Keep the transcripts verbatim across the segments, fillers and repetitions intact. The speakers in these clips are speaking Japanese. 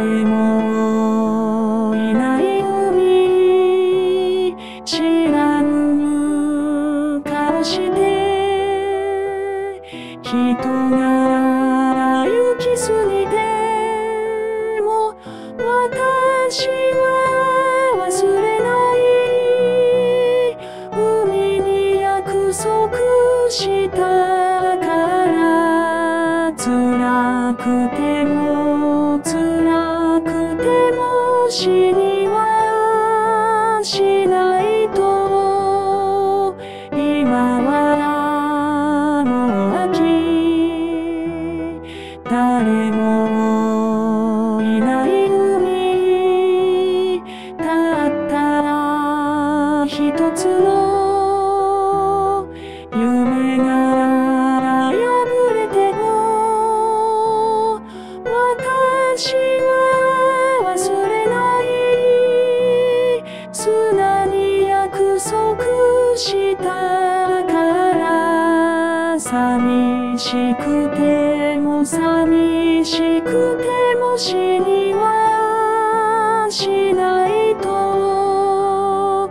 誰もいない海、知らぬ顔して人が行き過ぎても私は忘れない。海に約束したから辛くても辛くても死にはしないと。今はもう秋、誰もいない海、たった一つの夢が破れても私は忘れない。砂に約束したから寂しくても寂しくても死にはしないと。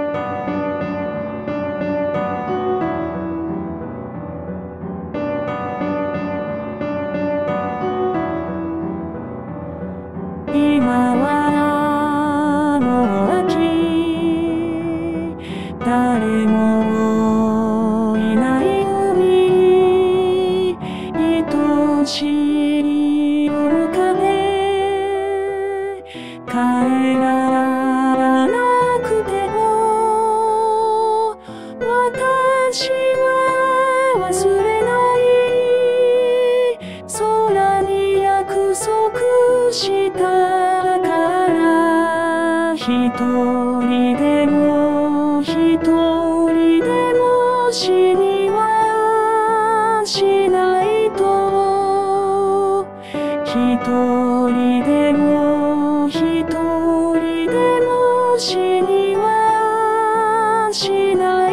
今はもう秋、誰もいない海、愛しい面影、帰らなくても私は忘れない。空に約束したから一人でも一人でも死にはしないと。一人でも一人でも死にはしない。